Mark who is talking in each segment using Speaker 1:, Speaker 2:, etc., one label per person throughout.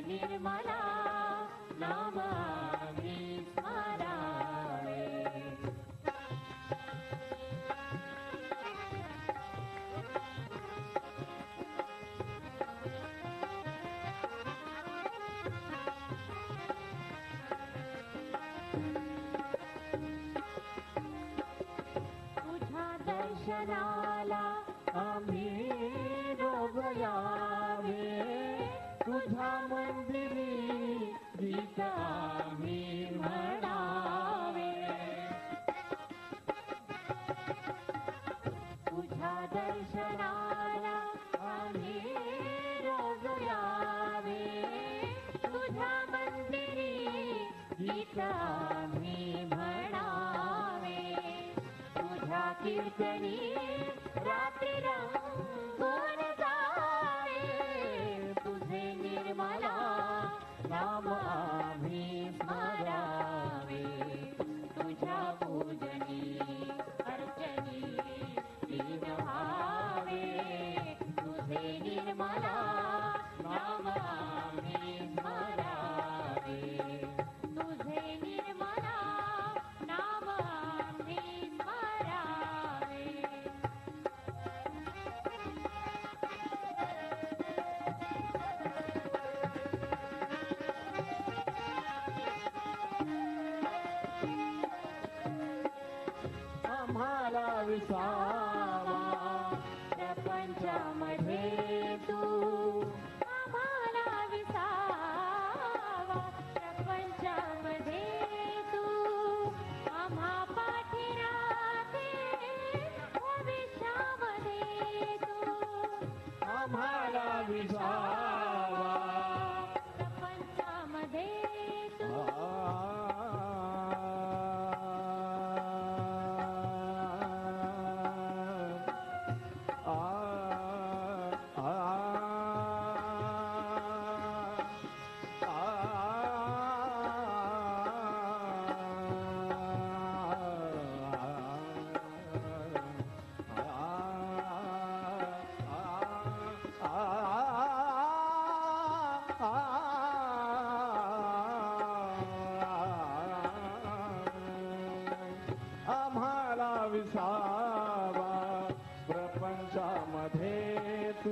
Speaker 1: निर्मला नाम आम्ही स्मरावे. तुझ्या दर्शनाला आम्ही रोग यावे, तुझ्या मंदिरी गीत आम्ही म्हणावे. तुझ्या दर्शनाला आम्ही रोग यावे, तुझ्या मंदिरी गीत आम्ही म्हणावे. तुझ्या कीर्तनी रात्री रंगून जावे, तुझे निर्मला नाम आम्ही स्मरावे. तुझ्या पूजनी अर्चनी दीन व्हावे, तुझे निर्मला नाम आम्ही स्मरावे. तुझे निर्मला नाम आम्ही स्मरावे. आम्हाला विसावा प्रपंचामध्ये तू, आम्हाला विसावा प्रपंचामध्ये तू. आम्हा पाठी राहते भविष्यामध्ये तू,
Speaker 2: आम्हाला विसावा
Speaker 1: प्रपंचामध्ये तू.
Speaker 2: आम्हाला विसावा प्रपंचामध्ये तू.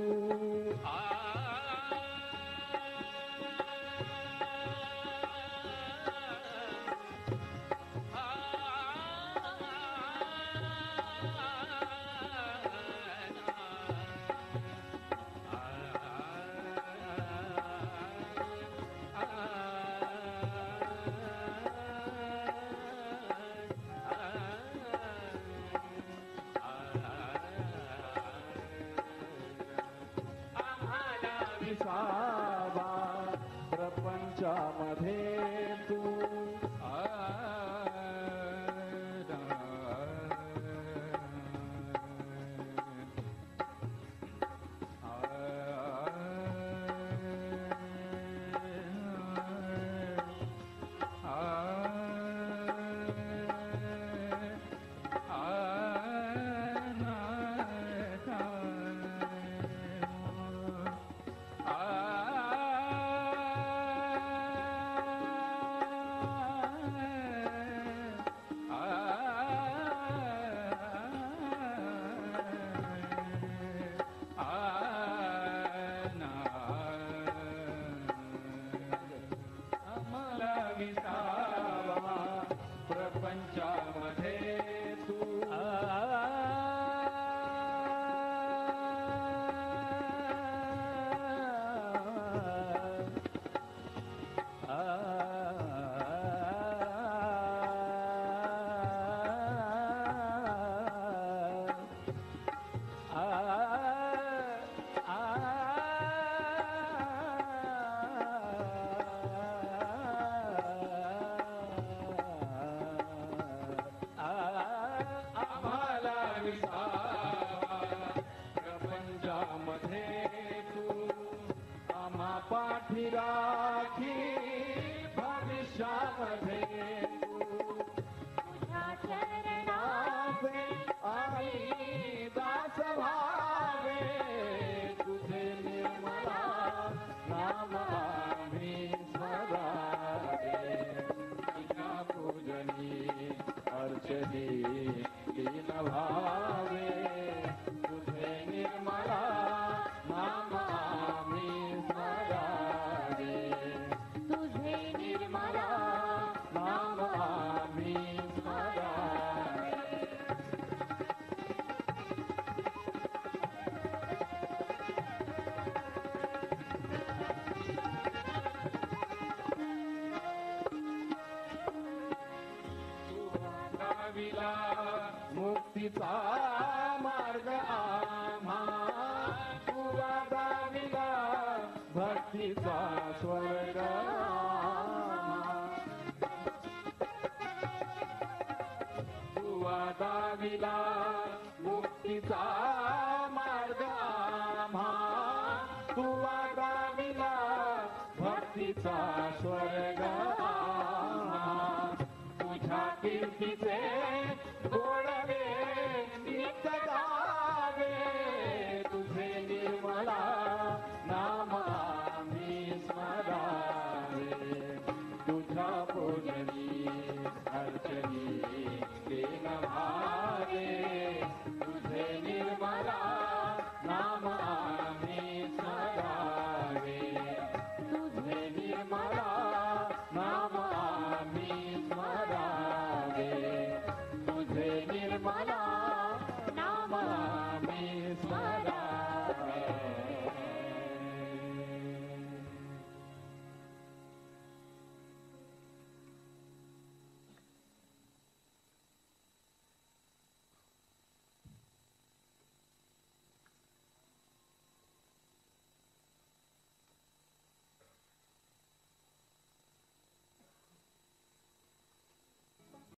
Speaker 2: विसावा प्रपंचामध्ये तू. विसावा प्रपंचामध्ये तू. प्रपंचामध्ये तू आम्हा पाठी राखी भविष्यामध्ये तू.
Speaker 1: तुझ्या चरणाचे
Speaker 2: आम्ही दास व्हावे, तुझे निर्मला नाम आम्ही भक्तीचा स्वर्ग तू दाविला मुक्तीचा मार्ग आम्हा तू दाविला भक्तीचा स्वर्ग आम्हा तुझ्या कीर्तीचे